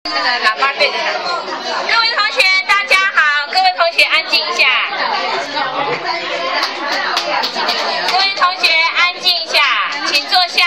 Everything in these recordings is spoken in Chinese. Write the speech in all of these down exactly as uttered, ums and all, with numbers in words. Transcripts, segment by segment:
那个喇叭对着他。各位同学，大家好，各位同学安静一下。各位同学安静一下，请坐下。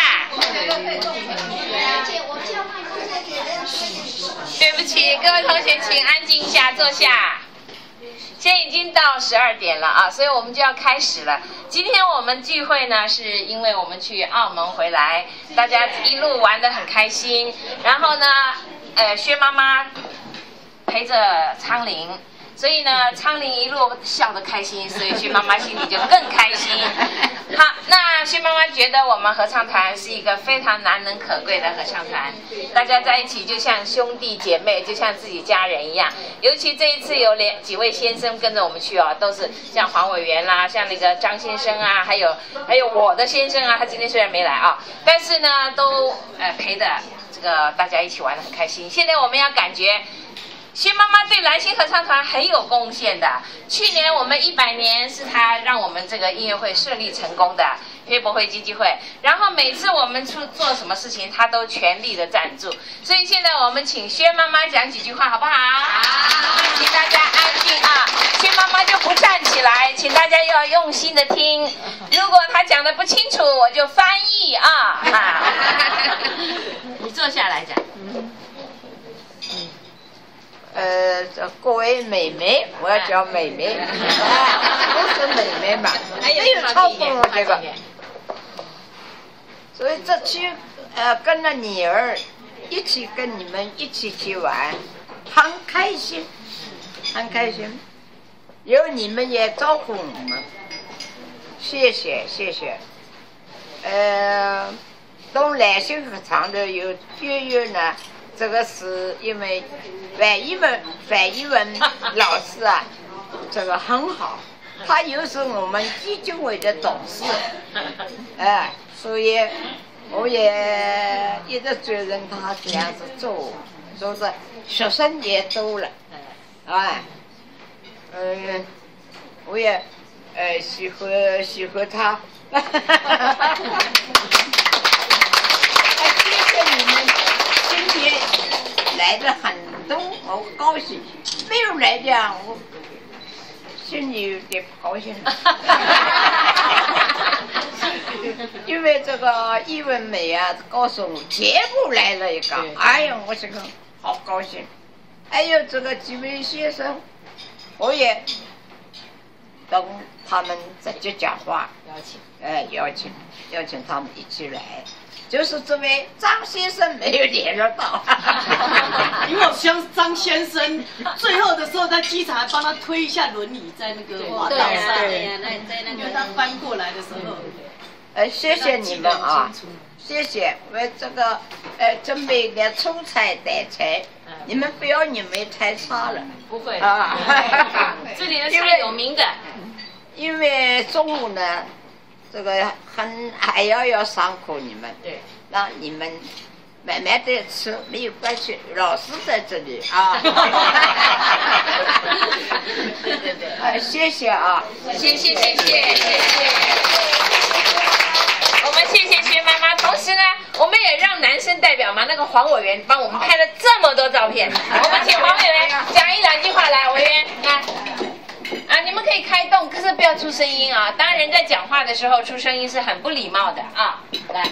对不起，各位同学，请安静一下，坐下。现在已经到十二点了啊，所以我们就要开始了。今天我们聚会呢，是因为我们去澳门回来，大家一路玩得很开心。然后呢，呃，薛妈妈陪着昌玲，所以呢，昌玲一路笑得开心，所以薛妈妈心里就更开心。好，那薛妈妈觉得我们合唱团是一个非常难能可贵的合唱团，大家在一起就像兄弟姐妹，就像自己家人一样。尤其这一次有两几位先生跟着我们去哦，都是像黄委员啦，像那个张先生啊，还有还有我的先生啊，他今天虽然没来啊，但是呢，都呃陪的这个大家一起玩得很开心。现在我们要感觉。薛妈妈对蓝星合唱团很有贡献的。去年我们一百年是她让我们这个音乐会顺利成功的，飞博会基金会。然后每次我们出做什么事情，她都全力的赞助。所以现在我们请薛妈妈讲几句话，好不好？好，请大家安静啊。薛妈妈就不站起来，请大家要用心的听。如果她讲的不清楚，我就翻译啊。啊你坐下来讲。 呃，各位妹妹，我要叫妹妹，都是妹妹嘛，没有超过我这个。所以这次呃跟着女儿一起跟你们一起去玩，很开心，很开心。有你们也照顾我们，谢谢谢谢。呃，东蓝星合唱的有月月呢。这个是因为范一文范一文老师啊，这个很好，他又是我们基金会的董事，哎，所以我也一直觉得他这样子做，说是学生也多了，哎，嗯，我也呃喜欢喜欢他，谢谢你们。今天来的很多，我高兴；没有来的，我心里有点不高兴。因为这个艺文美啊，告诉我全部来了一个，哎呀，我这个好高兴。还有这个几位先生，我也等他们直接讲话， 邀请， 哎，邀请邀请他们一起来。就是这位张先生没有联络到， 因为我相张先生最后的时候在机场还帮他推一下轮椅在那个滑道上， 对呀，那在那个他翻过来的时候， 呃，谢谢你们啊，谢谢，为这个呃准备的出菜带菜，你们不要你们太差了， 不会啊， 这里的菜有名的， 因为中午呢。这个很还要要辛苦你们， 对， 让你们慢慢的吃，没有关系，老师在这里啊。对对对，哎，谢谢啊， 谢谢谢谢谢谢。我们谢谢薛妈妈，同时呢，我们也让男生代表嘛，那个黄委员帮我们拍了这么多照片，我们请黄委员讲一两句话来，委员来。啊，你们可以开动，可是不要出声音啊！当人在讲话的时候出声音是很不礼貌的啊！来，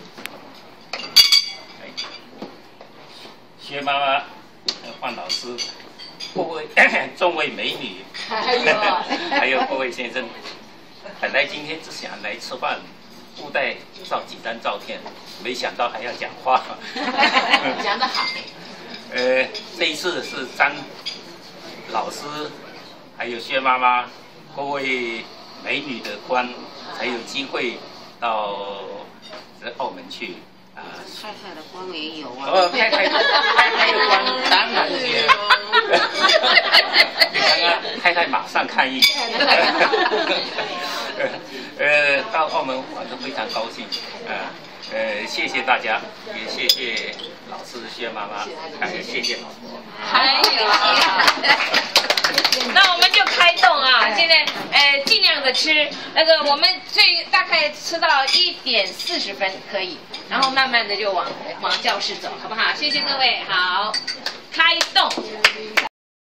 薛妈妈、范老师、各位众位美女， 还有还有各位先生，本来今天只想来吃饭，附带照几张照片，没想到还要讲话。 讲得好。 呃，这一次是张老师。还有薛妈妈，各位美女的官才有机会到澳门去啊。 太太的官也有啊。 哦，太太太太的官当然也有。你看看，太太马上抗议。呃，到澳门玩得非常高兴啊。呃，谢谢大家，也谢谢老师薛妈妈，还有谢谢老婆。 还有。 那我们就开动啊！现在呃尽量的吃，那个我们最大概吃到一点四十分可以，然后慢慢的就往往教室走，好不好？谢谢各位，好。